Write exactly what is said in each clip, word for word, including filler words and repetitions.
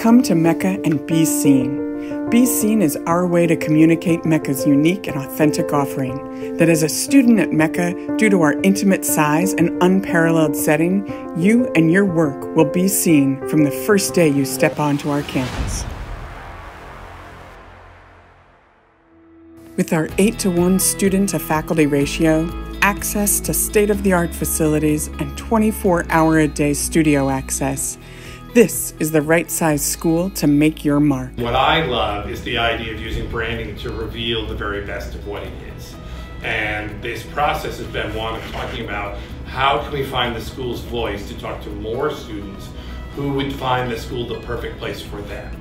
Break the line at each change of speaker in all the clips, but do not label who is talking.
Come to Mecca and be seen. Be Seen is our way to communicate Mecca's unique and authentic offering. That as a student at Mecca, due to our intimate size and unparalleled setting, you and your work will be seen from the first day you step onto our campus. With our eight to one student to faculty ratio, access to state-of-the-art facilities, and twenty-four hour a day studio access, this is the right size school to make your mark.
What I love is the idea of using branding to reveal the very best of what it is. And this process has been one of talking about how can we find the school's voice to talk to more students who would find the school the perfect place for them.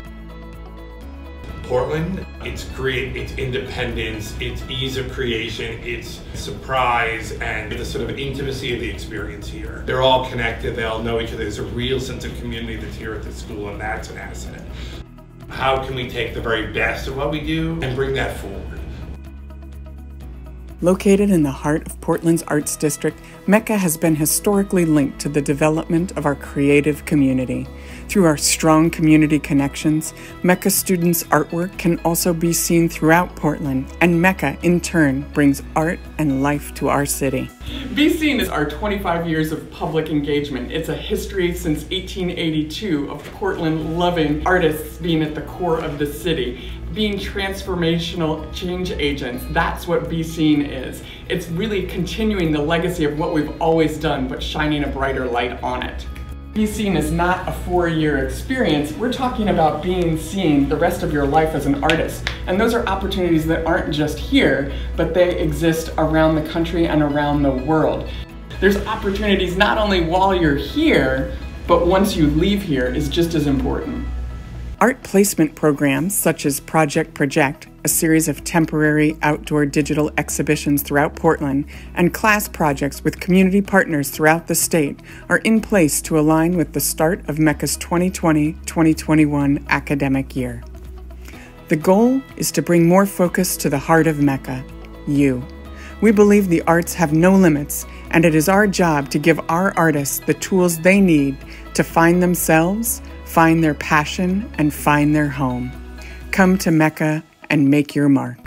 Portland, its great, its independence, its ease of creation, its surprise, and the sort of intimacy of the experience here. They're all connected, they all know each other. There's a real sense of community that's here at the school, and that's an asset. How can we take the very best of what we do and bring that forward?
Located in the heart of Portland's Arts District, Mecca has been historically linked to the development of our creative community. Through our strong community connections, Mecca students' artwork can also be seen throughout Portland, and Mecca, in turn, brings art and life to our city. Be Seen is our twenty-five years of public engagement. It's a history since eighteen eighty-two of Portland loving artists being at the core of the city, being transformational change agents. That's what Be Seen is. It's really continuing the legacy of what we've always done, but shining a brighter light on it. Be Seen is not a four-year experience. We're talking about being seen the rest of your life as an artist. And those are opportunities that aren't just here, but they exist around the country and around the world. There's opportunities not only while you're here, but once you leave here is just as important. Art placement programs such as Project Project, a series of temporary outdoor digital exhibitions throughout Portland, and class projects with community partners throughout the state are in place to align with the start of Mecca's twenty twenty twenty twenty-one academic year. The goal is to bring more focus to the heart of Mecca, you. We believe the arts have no limits, and it is our job to give our artists the tools they need to find themselves, find their passion, and find their home. Come to Mecca and make your mark.